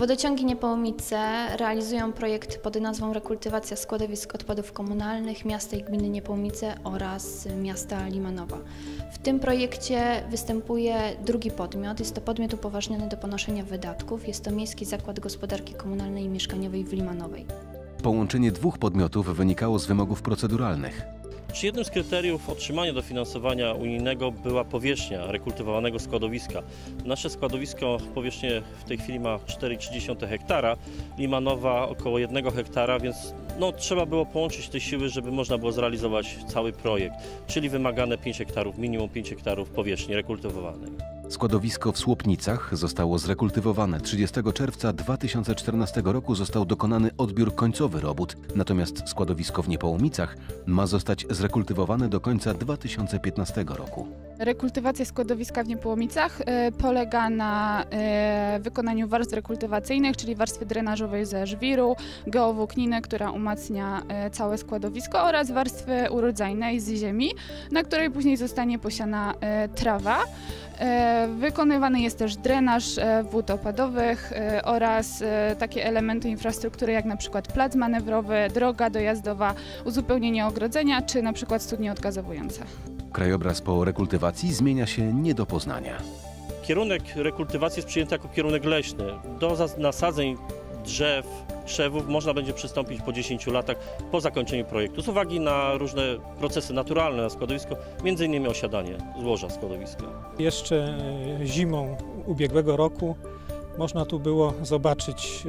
Wodociągi Niepołomice realizują projekt pod nazwą Rekultywacja składowisk odpadów komunalnych miasta i gminy Niepołomice oraz miasta Limanowa. W tym projekcie występuje drugi podmiot. Jest to podmiot upoważniony do ponoszenia wydatków. Jest to Miejski Zakład Gospodarki Komunalnej i Mieszkaniowej w Limanowej. Połączenie dwóch podmiotów wynikało z wymogów proceduralnych. Jednym z kryteriów otrzymania dofinansowania unijnego była powierzchnia rekultywowanego składowiska. Nasze składowisko powierzchnię w tej chwili ma 4,3 hektara, Limanowa około 1 hektara, więc trzeba było połączyć te siły, żeby można było zrealizować cały projekt, czyli wymagane 5 hektarów, minimum 5 hektarów powierzchni rekultywowanej. Składowisko w Słupnicach zostało zrekultywowane. 30 czerwca 2014 roku został dokonany odbiór końcowy robót, natomiast składowisko w Niepołomicach ma zostać zrekultywowane do końca 2015 roku. Rekultywacja składowiska w Niepołomicach polega na wykonaniu warstw rekultywacyjnych, czyli warstwy drenażowej ze żwiru, geowłókniny, która umacnia całe składowisko, oraz warstwy urodzajnej z ziemi, na której później zostanie posiana trawa. Wykonywany jest też drenaż wód opadowych oraz takie elementy infrastruktury jak na przykład plac manewrowy, droga dojazdowa, uzupełnienie ogrodzenia czy na przykład studnie odgazowujące. Krajobraz po rekultywacji zmienia się nie do poznania. Kierunek rekultywacji jest przyjęty jako kierunek leśny. Do nasadzeń drzew, krzewów można będzie przystąpić po 10 latach po zakończeniu projektu z uwagi na różne procesy naturalne na składowisko, m.in. osiadanie złoża składowiska. Jeszcze zimą ubiegłego roku można tu było zobaczyć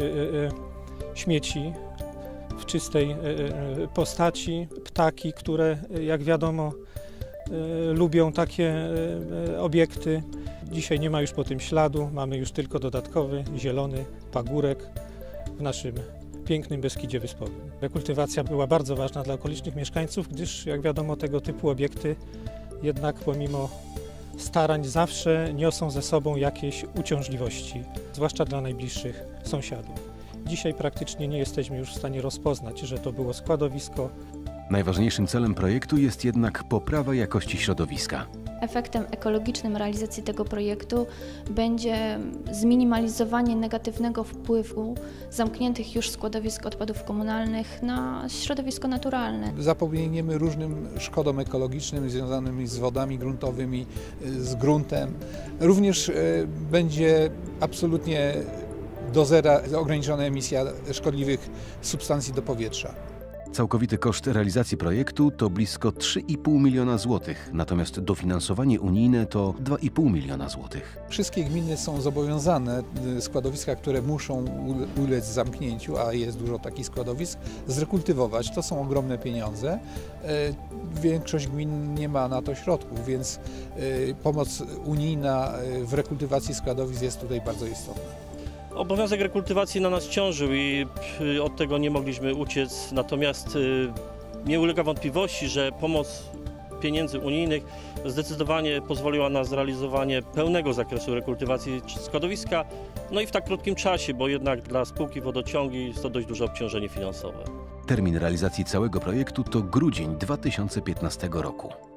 śmieci w czystej postaci, ptaki, które jak wiadomo lubią takie obiekty. Dzisiaj nie ma już po tym śladu, mamy już tylko dodatkowy, zielony pagórek w naszym pięknym Beskidzie Wyspowym. Rekultywacja była bardzo ważna dla okolicznych mieszkańców, gdyż jak wiadomo tego typu obiekty jednak pomimo starań zawsze niosą ze sobą jakieś uciążliwości, zwłaszcza dla najbliższych sąsiadów. Dzisiaj praktycznie nie jesteśmy już w stanie rozpoznać, że to było składowisko. Najważniejszym celem projektu jest jednak poprawa jakości środowiska. Efektem ekologicznym realizacji tego projektu będzie zminimalizowanie negatywnego wpływu zamkniętych już składowisk odpadów komunalnych na środowisko naturalne. Zapobiegniemy różnym szkodom ekologicznym związanym z wodami gruntowymi, z gruntem. Również będzie absolutnie do zera ograniczona emisja szkodliwych substancji do powietrza. Całkowity koszt realizacji projektu to blisko 3,5 miliona złotych, natomiast dofinansowanie unijne to 2,5 miliona złotych. Wszystkie gminy są zobowiązane składowiska, które muszą ulec zamknięciu, a jest dużo takich składowisk, zrekultywować. To są ogromne pieniądze. Większość gmin nie ma na to środków, więc pomoc unijna w rekultywacji składowisk jest tutaj bardzo istotna. Obowiązek rekultywacji na nas ciążył i od tego nie mogliśmy uciec, natomiast nie ulega wątpliwości, że pomoc pieniędzy unijnych zdecydowanie pozwoliła na zrealizowanie pełnego zakresu rekultywacji składowiska, i w tak krótkim czasie, bo jednak dla spółki Wodociągi jest to dość duże obciążenie finansowe. Termin realizacji całego projektu to grudzień 2015 roku.